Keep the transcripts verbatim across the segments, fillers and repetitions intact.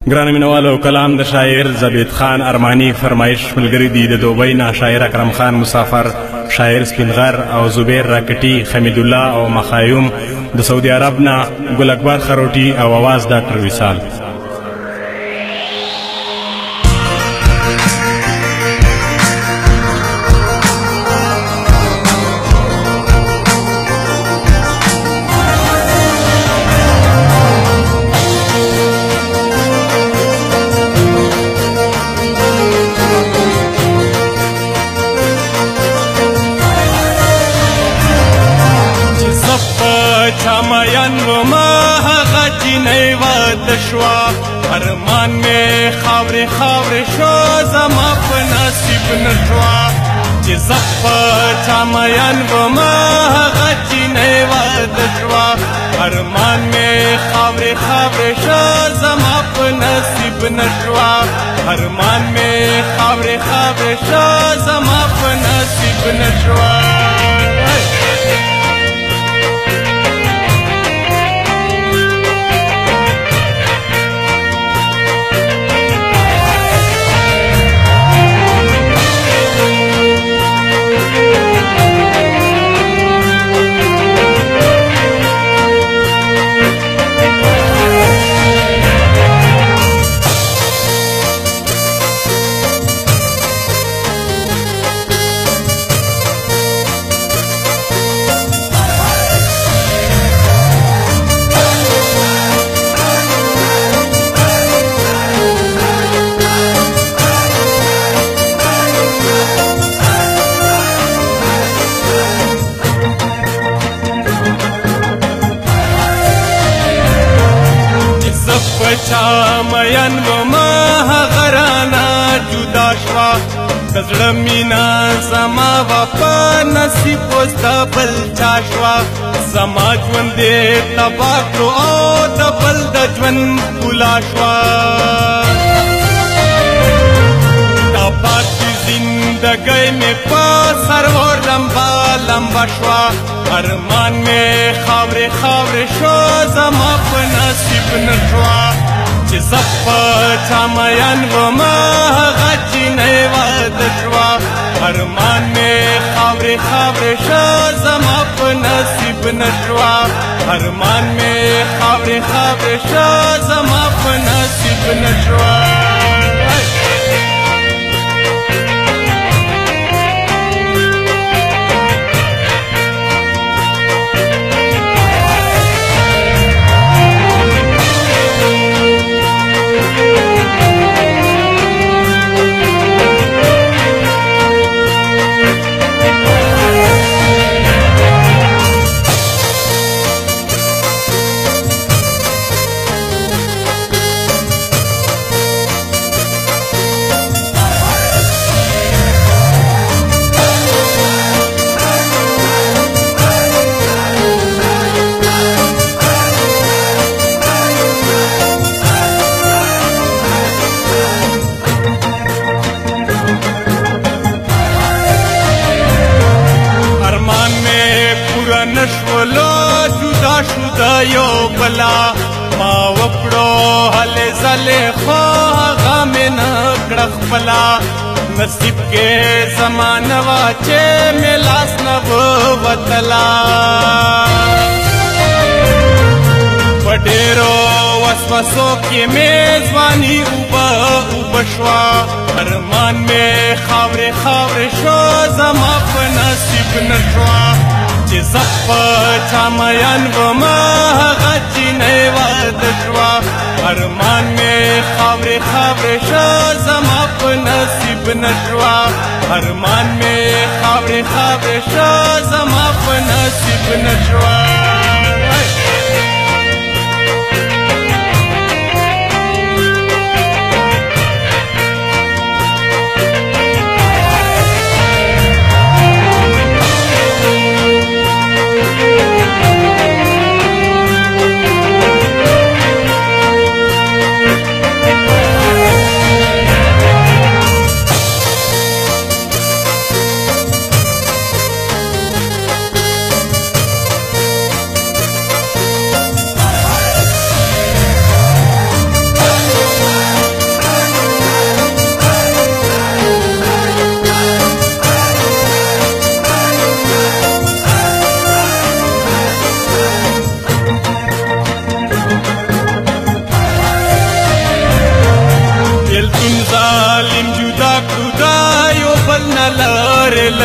ګرانو مینوالو، کلام د شاعر زبید خان ارماني فرمایش ملګري دي د دوبۍ نه شاعر اکرم خان مسافر، شاعر سپینغر او زبیر راکټي، حمید الله او مخایوم، د سعودي عرب نه ګل اکبر خروټي او اواز ډاکټر وصال. چامین و ما هغه جینۍ واده شوه، ارمان مې خاورې خاورې شو، زما په نصیب نه شوه. چې زه په چامین و ما هغه جینۍ واده شوه، ارمان مې خاورې خاورې شو، زما په نصیب نه شوه. ارمان مې خاورې خاورې شو، زما په نصیب نه شوه. چامین و ما هغه رانه جدا شوه، د زړه مینه زما وفا نصیب اوس د بل چا شوه. زما ژوند دې تباه کړو او د بل د ژوند ښکلا شوه. دا پاتې زندګۍ مې په سرور لمبه لمبه شوه، ارمان مې خاورې خاورې شو، زما په نصیب نه شوه. چې زه په چامین و ما هغه جینۍ واده شوه، ارمان مې خاورې خاورې شو، زما په نصیب نه شوه. ارمان مې خاورې خاورې شو، زما په نصیب نه شوه. نشولو جدا شو د یو بلا، ما وکړو هلې ځلې خو هغه مې نه کړه خپله. نصیب کې زما نه وه چې مې لاس نه ووتله، په ډېرو وسوسو کې مې ځواني اوبه اوبه شوه. ارمان مې خاورې خاورې شو، زما په نصیب نه شوه. چې زه په چامین و ما هغه جینۍ واده شوه، ارمان مې خاورې خاورې شو، زما په نصیب نه شوه. ارمان مې خاورې خاورې شو، زما په نصیب نه شوه.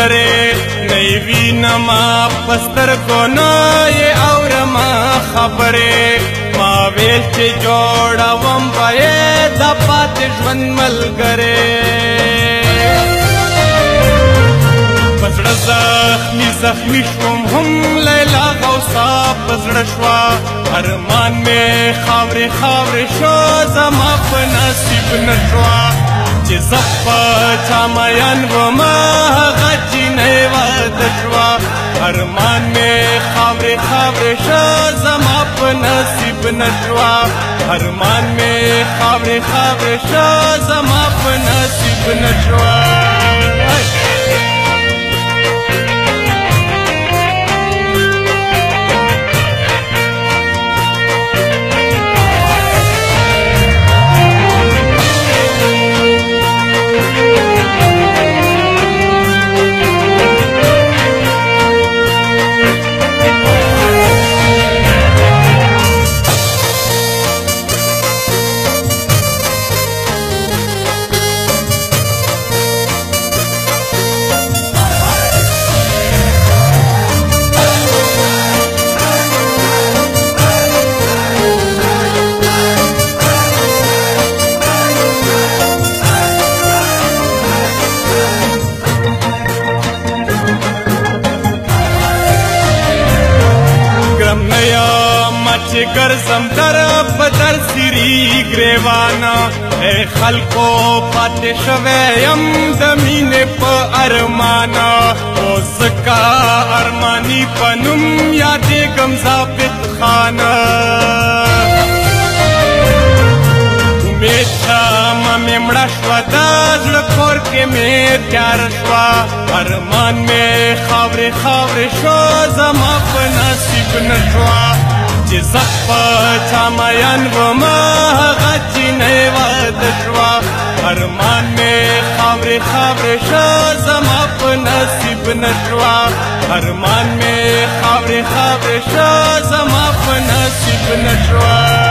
لره نه وینما پسترګو نه یې اورما خبره ما ویل چې جوړوم به د پاتې ژوند ملګری پزړه زخمي زخمي شوم هم لیلا غوثا پزړه شوا ارمان مې خاورې خاورې شو زما په نصیب نشوا چې زه په چا مین ومه هغه جینۍ واده شوه ارمان مې خاورې خاورې شو زما په نصیب نشوه ارمان مې خاورې خاورې شو زما په نصیب نشوه چې ګرځم در په در سري ګریوانا اے خلکو پاتې شوی یم د مینې په ارمانا او زکا ارمانی په نوم یادېږم ضابط خانه امید شمه مې مړه شوه د زړه کور کې مې تیاره شوه ارمان مې خاورې خاورې شو زما په نصیب نه شوه چې زه په چا مین ومه هغه جینۍ واده شوه ارمان مې خاورې خاورې شو زما په نصیب نه شوه ارمان مې خاورې خاورې شو زما په نصیب نه شوه